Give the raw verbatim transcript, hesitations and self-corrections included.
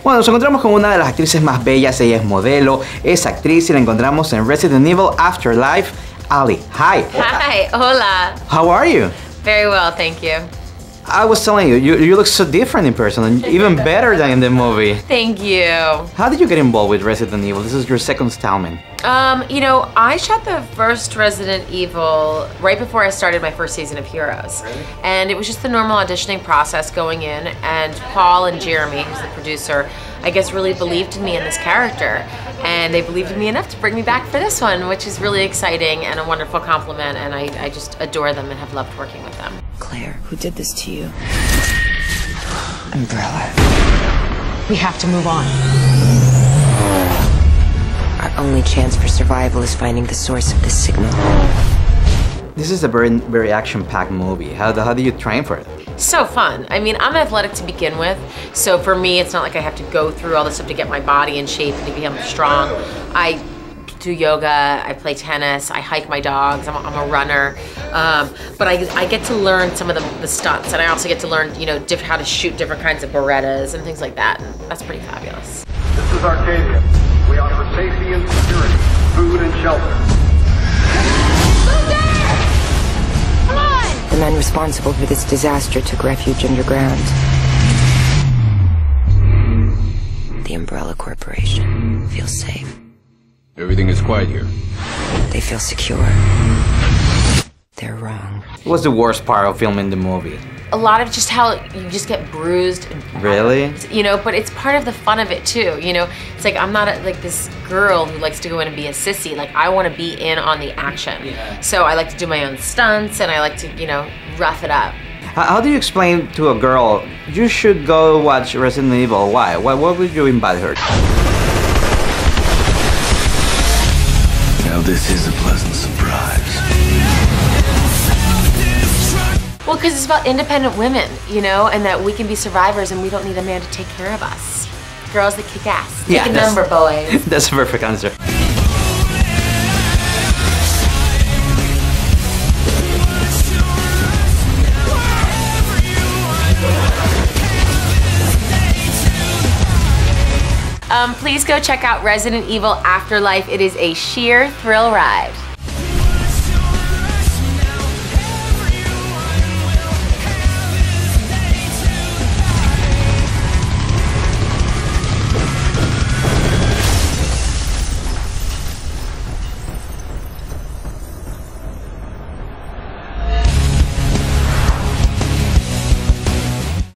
Bueno, nos encontramos con una de las actrices más bellas. Ella es modelo, es actriz y la encontramos en Resident Evil Afterlife. Ali, hi. Hi, hola. How are you? Very well, thank you. I was telling you, you, you look so different in person, and even better than in the movie. Thank you. How did you get involved with Resident Evil? This is your second installment. Um, you know, I shot the first Resident Evil right before I started my first season of Heroes. Really? And it was just the normal auditioning process going in, and Paul and Jeremy, who's the producer, I guess really believed in me and this character. And they believed in me enough to bring me back for this one, which is really exciting and a wonderful compliment, and I, I just adore them and have loved working with them. Claire, who did this to you? Umbrella. We have to move on. Our only chance for survival is finding the source of this signal. This is a very, very action-packed movie. How, how do you train for it? So fun. I mean, I'm athletic to begin with, so for me, it's not like I have to go through all this stuff to get my body in shape and to become strong. I do yoga, I play tennis, I hike my dogs, I'm a, I'm a runner, um, but I, I get to learn some of the, the stunts, and I also get to learn, you know, diff how to shoot different kinds of Berettas and things like that, and that's pretty fabulous. This is Arcadia. We offer safety and security, food and shelter. The men responsible for this disaster took refuge underground. The Umbrella Corporation feels safe. Everything is quiet here. They feel secure. They're wrong. What's the worst part of filming the movie? A lot of just how you just get bruised. And, Really? You know, but it's part of the fun of it too. You know, it's like I'm not a, like this girl who likes to go in and be a sissy. Like I want to be in on the action. Yeah. So I like to do my own stunts and I like to, you know, rough it up. How, how do you explain to a girl, you should go watch Resident Evil? Why? Why, why would you invite her? Now this is a pleasant surprise. Well, because it's about independent women, you know, and that we can be survivors and we don't need a man to take care of us. Girls that kick ass. Yeah, Take a number, boys. That's a perfect answer. Um, please go check out Resident Evil Afterlife. It is a sheer thrill ride.